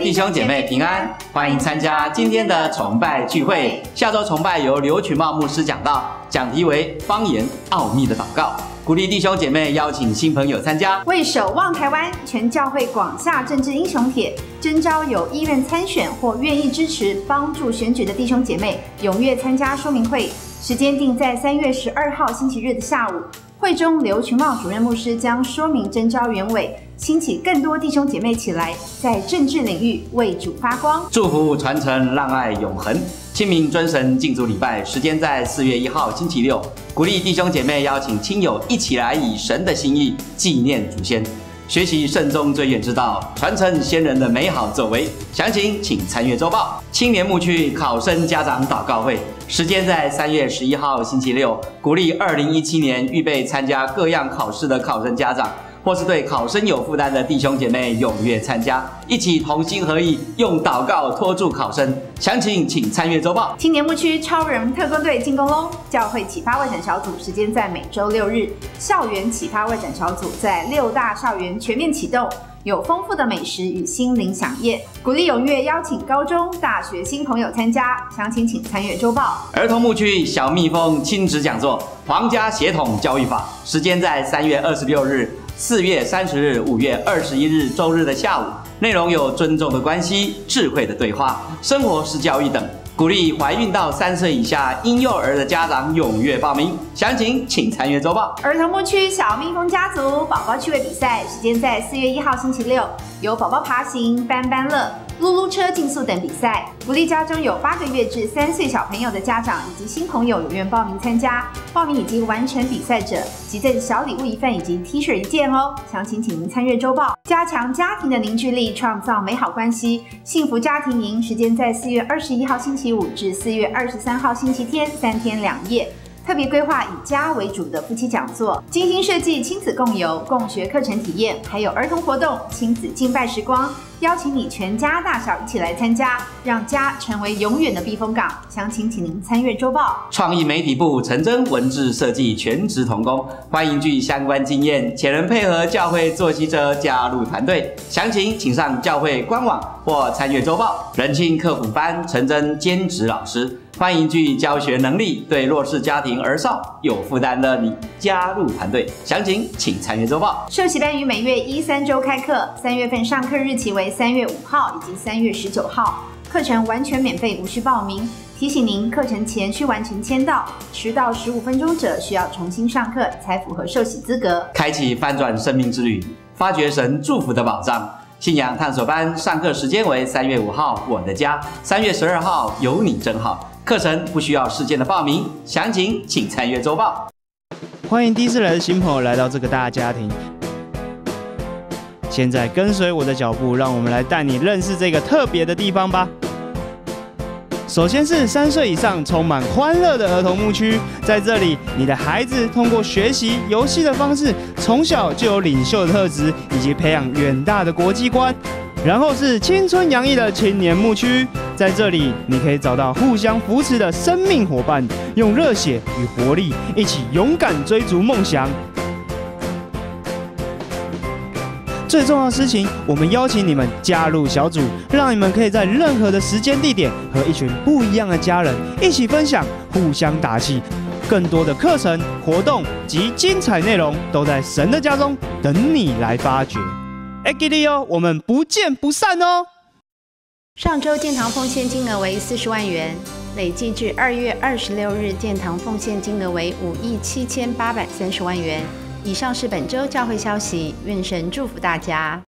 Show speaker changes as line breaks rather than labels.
弟兄姐妹平安，欢迎参加今天的崇拜聚会。下周崇拜由刘群茂牧师讲道，讲题为方言奥秘的祷告，鼓励弟兄姐妹邀请新朋友参加。
为守望台湾，全教会广厦政治英雄帖，征召有意愿参选或愿意支持帮助选举的弟兄姐妹，踊跃参加说明会。时间定在3月12号星期日的下午。会中刘群茂主任牧师将说明征召原委，兴起更多弟兄姐妹起来，在政治领域为主发光，
祝福传承，让爱永恒。清明尊神敬主礼拜，时间在4月1号星期六。鼓励弟兄姐妹邀请亲友一起来，以神的心意纪念祖先，学习圣宗最远之道，传承先人的美好作为。详情请参阅周报。青年牧区考生家长祷告会，时间在3月11号星期六。鼓励2017年预备参加各样考试的考生家长，或是对考生有负担的弟兄姐妹踊跃参加，一起同心合意，用祷告托住考生。详情请参阅周报。
青年牧区超人特工队进攻喽！教会启发外展小组时间在每周6日，校园启发外展小组在6大校园全面启动，有丰富的美食与心灵飨宴，鼓励踊跃邀请高中、大学新朋友参加，详情请参阅周报。
儿童牧区小蜜蜂亲子讲座，皇家血统教育法，时间在3月26日、4月30日、5月21日周日的下午，内容有尊重的关系、智慧的对话、生活式教育等。鼓励怀孕到3岁以下婴幼儿的家长踊跃报名，详情请参阅周报。
儿童牧区小蜜蜂家族宝宝趣味比赛，时间在4月1号星期六，有宝宝爬行、班班乐、噜噜车竞速等比赛，鼓励家中有8个月至3岁小朋友的家长以及新朋友踊跃报名参加。报名已经完成比赛者，即赠小礼物1份以及 T 恤1件哦。详情请您参阅周报。加强家庭的凝聚力，创造美好关系，幸福家庭营，时间在4月21号星期五至4月23号星期天，3天2夜。特别规划以家为主的夫妻讲座，精心设计亲子共游、共学课程体验，还有儿童活动、亲子敬拜时光，邀请你全家大小一起来参加，让家成为永远的避风港。详情请您参阅周报。
创意媒体部陈真文字设计全职同工，欢迎具相关经验且能配合教会作息者加入团队。详情请上教会官网或参阅周报。人庆课辅班陈真兼职老师，欢迎具教学能力、对弱势家庭儿少有负担的你加入团队。详情请参阅周报。
受洗班于每月1、3周开课，3月份上课日期为3月5号以及3月19号，课程完全免费，无需报名。提醒您，课程前需完成签到，迟到15分钟者需要重新上课才符合受洗资格。
开启翻转生命之旅，发掘神祝福的宝藏。信仰探索班上课时间为3月5号我的家，3月12号有你真好。课程不需要事件的报名，详情请参阅周报。
欢迎第一次来的新朋友来到这个大家庭。现在跟随我的脚步，让我们来带你认识这个特别的地方吧。首先是3岁以上充满欢乐的儿童牧区，在这里，你的孩子通过学习、游戏的方式，从小就有领袖的特质，以及培养远大的国际观。然后是青春洋溢的青年牧区，在这里你可以找到互相扶持的生命伙伴，用热血与活力一起勇敢追逐梦想。最重要的事情，我们邀请你们加入小组，让你们可以在任何的时间地点和一群不一样的家人一起分享，互相打气。更多的课程、活动及精彩内容都在神的家中等你来发掘。记得哦，我们不见不散哦！
上周建堂奉献金额为40万元，累计至2月26日建堂奉献金额为57830万元。以上是本周教会消息，愿神祝福大家。